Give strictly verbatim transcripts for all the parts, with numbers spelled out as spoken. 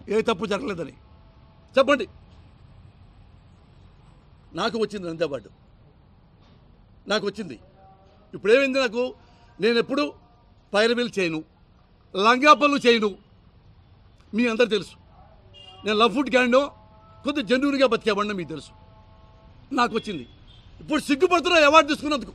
ఏ తప్పు జరగలేదని చెప్పండి. నాకు వచ్చింది నంది అవార్డు, నాకు వచ్చింది. ఇప్పుడు ఏమైంది నాకు? నేను ఎప్పుడు పైరవీలు చేయను, లంగా పనులు చేయను, మీ అందరు తెలుసు. నేను లవ్ ఫుడ్ క్యాండో కొద్దిగా జెన్యూన్గా బతికేవాడిని మీకు తెలుసు. నాకు వచ్చింది. ఇప్పుడు సిగ్గుపడుతున్నా అవార్డు తీసుకున్నందుకు.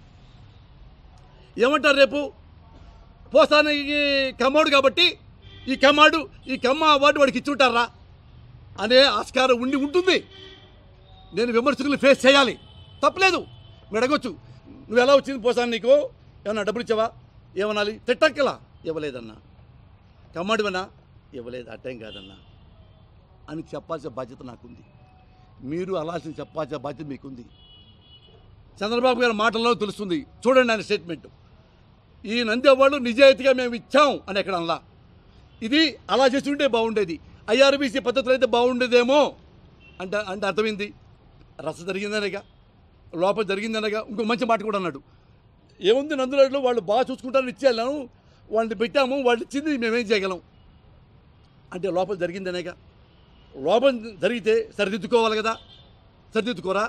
ఏమంటారు రేపు? పోసానికి కమ్మాడు కాబట్టి ఈ కమ్మాడు ఈ కమ్మ అవార్డు వాడికి ఇచ్చి ఉంటారా అనే ఆస్కారం ఉండి ఉంటుంది. నేను విమర్శకులు ఫేస్ చేయాలి, తప్పలేదు. మీరు అడగొచ్చు, నువ్వు ఎలా వచ్చింది పోసాను, నీకు ఏమన్నా డబ్బులు ఇచ్చావా, ఏమనాలి? తిట్టక్కలా, ఇవ్వలేదన్నా. కమ్మాడివన్నా, ఇవ్వలేదు, అట్టేం కాదన్నా అని చెప్పాల్సిన బాధ్యత నాకుంది. మీరు అలాల్సిన చెప్పాల్సిన బాధ్యత మీకుంది. చంద్రబాబు గారి మాటల్లో తెలుస్తుంది. చూడండి ఆయన స్టేట్మెంట్. ఈ నంది అవార్డు నిజాయితీగా మేము ఇచ్చాం అని ఎక్కడ అనలా. ఇది అలా చేసి ఉంటే బాగుండేది, ఐఆర్బీసీ పద్ధతులు అయితే బాగుండేదేమో అంటే అంటే అర్థమైంది. రస జరిగిందనేగా, లోపల జరిగిందనగా. ఇంకో మంచి మాట కూడా అన్నాడు. ఏముంది నందులో వాళ్ళు బాగా చూసుకుంటారని ఇచ్చేళ్ళాను, వాళ్ళని పెట్టాము, వాళ్ళు ఇచ్చింది మేమేం చేయగలం అంటే లోపల జరిగిందనేగా. లోపం జరిగితే సరిదిద్దుకోవాలి కదా, సరిదిద్దుకోరా?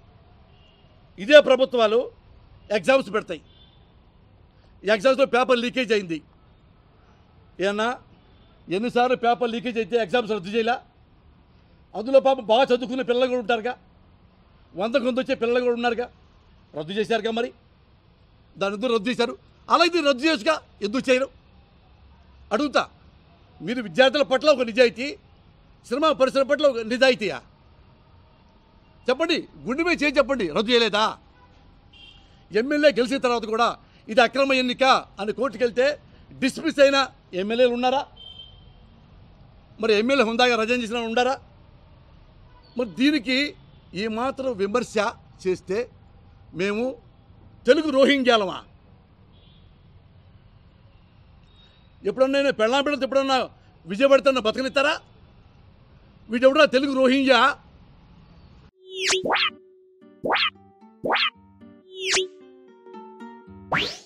ఇదే ప్రభుత్వాలు ఎగ్జామ్స్ పెడతాయి. ఎగ్జామ్స్లో పేపర్ లీకేజ్ అయింది. ఏమన్నా ఎన్నిసార్లు పేపర్ లీకేజ్ అయితే ఎగ్జామ్స్ రద్దు చేయాల? అందులో పాపం బాగా చదువుకునే పిల్లలు కూడా ఉంటారుగా, వంద కొంత వచ్చే పిల్లలు కూడా ఉన్నారుగా, రద్దు చేశారుగా. మరి దాని ఎందుకు రద్దు చేశారు? అలా ఇది రద్దు చేసుగా ఎందుకు చేయరు అడుగుతా. మీరు విద్యార్థుల పట్ల ఒక నిజాయితీ, సినిమా పరిశ్రమ పట్ల ఒక నిజాయితీయా? చెప్పండి, గుండె మీద చేసి చెప్పండి. రద్దు చేయలేదా? ఎమ్మెల్యే గెలిచిన తర్వాత కూడా ఇది అక్రమ ఎన్నిక అని కోర్టుకు వెళ్తే డిస్మిస్ అయిన ఎమ్మెల్యేలు ఉన్నారా? మరి ఎమ్మెల్యే హుందాగా రజన్ చేసిన ఉండారా? మరి దీనికి ఈ మాత్రం విమర్శ చేస్తే మేము తెలుగు రోహింగ్యాలమా? ఎప్పుడన్నా నేను పెళ్ళాం పెడితే ఎప్పుడన్నా విజయపడుతున్న బతకనిస్తారా? వీడెవడా తెలుగు రోహింగ్యా? What?